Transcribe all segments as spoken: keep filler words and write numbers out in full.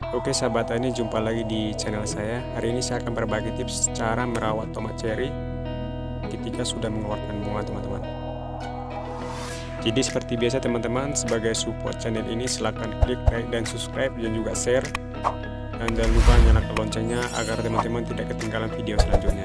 Oke sahabat, ini jumpa lagi di channel saya. Hari ini saya akan berbagi tips cara merawat tomat cherry ketika sudah mengeluarkan bunga teman-teman. Jadi seperti biasa teman-teman, sebagai support channel ini silahkan klik like dan subscribe dan juga share. Dan jangan lupa nyalakan loncengnya agar teman-teman tidak ketinggalan video selanjutnya.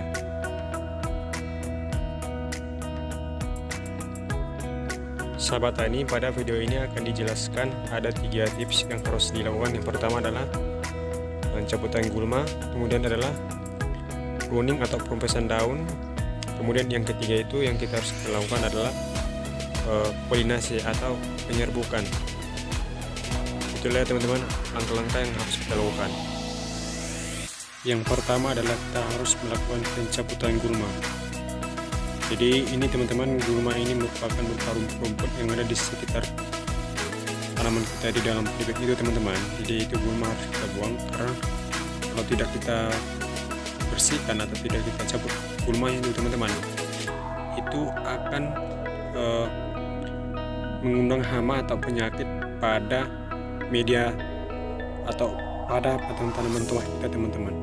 Sahabat tani, pada video ini akan dijelaskan ada tiga tips yang harus dilakukan. Yang pertama adalah pencabutan gulma, kemudian adalah pruning atau pemrosesan daun, kemudian yang ketiga itu yang kita harus lakukan adalah uh, polinasi atau penyerbukan. Itulah ya teman-teman langkah-langkah yang harus kita lakukan. Yang pertama adalah kita harus melakukan pencabutan gulma. Jadi ini teman-teman, gulma ini merupakan berupa rumput-rumput yang ada di sekitar tanaman kita di dalam polybag itu teman-teman. Jadi itu gulma harus kita buang, karena kalau tidak kita bersihkan atau tidak kita cabut gulma itu teman-teman, itu akan uh, mengundang hama atau penyakit pada media atau pada batang tanaman tomat kita teman-teman.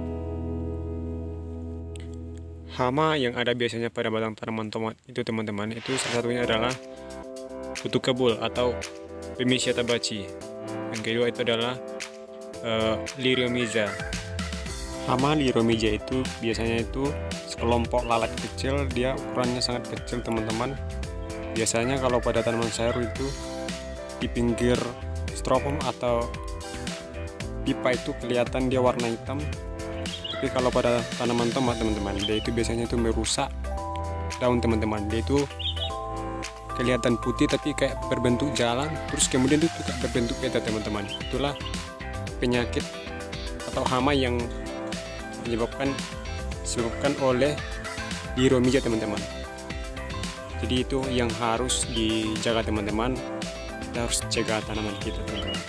Hama yang ada biasanya pada batang tanaman tomat itu teman-teman, itu salah satunya adalah kutu kebul atau Pemisia tabaci. Yang kedua itu adalah uh, Liriomiza. Hama Liriomiza itu biasanya itu sekelompok lalat kecil, dia ukurannya sangat kecil teman-teman. Biasanya kalau pada tanaman sayur itu di pinggir styrofoam atau pipa itu kelihatan dia warna hitam. Tapi kalau pada tanaman tomat teman-teman, dia itu biasanya itu merusak daun teman-teman. Dia itu kelihatan putih tapi kayak berbentuk jalan, terus kemudian itu kayak berbentuk peta teman-teman. Itulah penyakit atau hama yang menyebabkan disebabkan oleh Liriomiza teman-teman. Jadi itu yang harus dijaga teman-teman. Kita harus jaga tanaman kita teman-teman.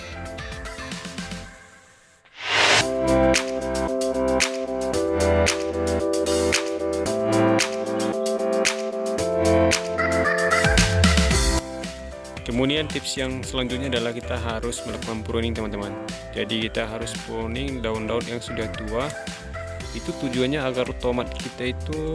Kemudian tips yang selanjutnya adalah kita harus melakukan pruning teman-teman. Jadi kita harus pruning daun-daun yang sudah tua. Itu tujuannya agar tomat kita itu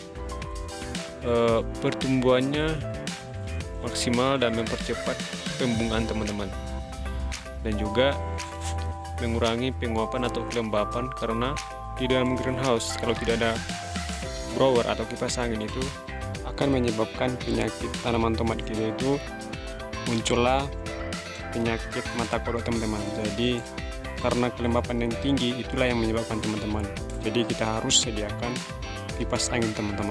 e, pertumbuhannya maksimal dan mempercepat pembungaan teman-teman. Dan juga mengurangi penguapan atau kelembapan, karena di dalam greenhouse kalau tidak ada blower atau kipas angin itu akan menyebabkan penyakit tanaman tomat kita itu muncullah penyakit mata kodok teman-teman. Jadi karena kelembapan yang tinggi itulah yang menyebabkan teman-teman. Jadi kita harus sediakan kipas angin teman-teman.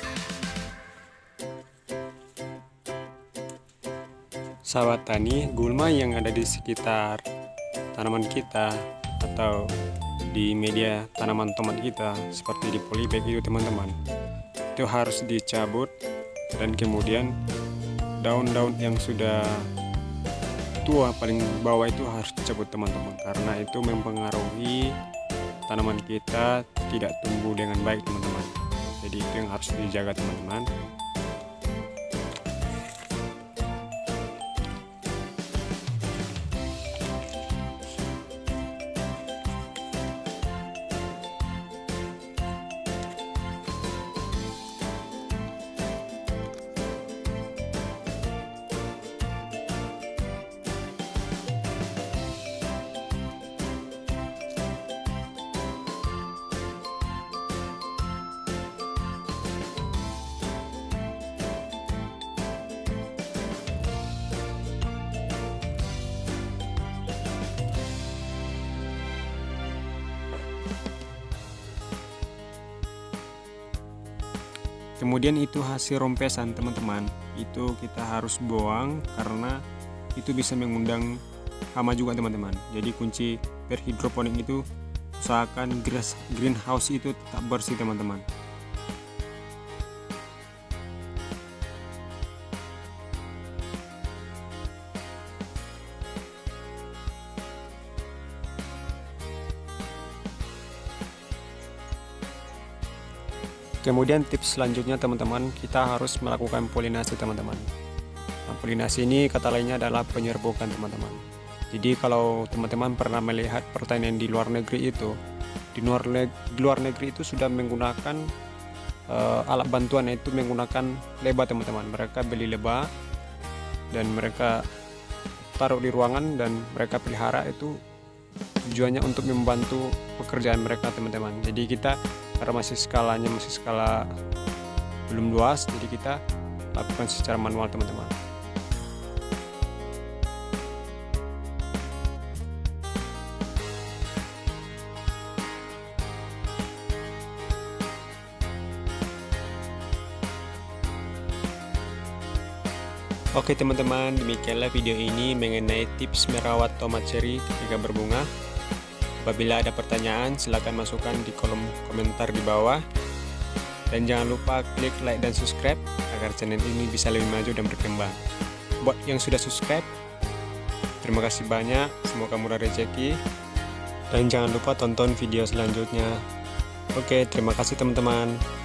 Sahabat tani, gulma yang ada di sekitar tanaman kita atau di media tanaman tomat kita seperti di polybag itu teman-teman, itu harus dicabut. Dan kemudian daun-daun yang sudah tua paling bawah itu harus dicabut teman-teman, karena itu mempengaruhi tanaman kita tidak tumbuh dengan baik teman-teman. Jadi itu yang harus dijaga teman-teman. Kemudian itu hasil rompesan teman-teman, itu kita harus buang karena itu bisa mengundang hama juga teman-teman. Jadi kunci berhidroponik itu usahakan greenhouse itu tetap bersih teman-teman. Kemudian tips selanjutnya teman-teman, kita harus melakukan polinasi teman-teman. Nah, polinasi ini kata lainnya adalah penyerbukan teman-teman. Jadi kalau teman-teman pernah melihat pertanian di luar negeri itu, di luar, di luar negeri itu sudah menggunakan uh, alat bantuan, yaitu menggunakan lebah teman-teman. Mereka beli lebah dan mereka taruh di ruangan dan mereka pelihara. Itu tujuannya untuk membantu pekerjaan mereka teman-teman. Jadi kita karena masih skalanya masih skala belum luas, jadi kita lakukan secara manual teman-teman. Oke teman-teman, demikianlah video ini mengenai tips merawat tomat cherry ketika berbunga. Apabila ada pertanyaan, silahkan masukkan di kolom komentar di bawah. Dan jangan lupa klik like dan subscribe agar channel ini bisa lebih maju dan berkembang. Buat yang sudah subscribe, terima kasih banyak, semoga murah rezeki. Dan jangan lupa tonton video selanjutnya. Oke, terima kasih teman-teman.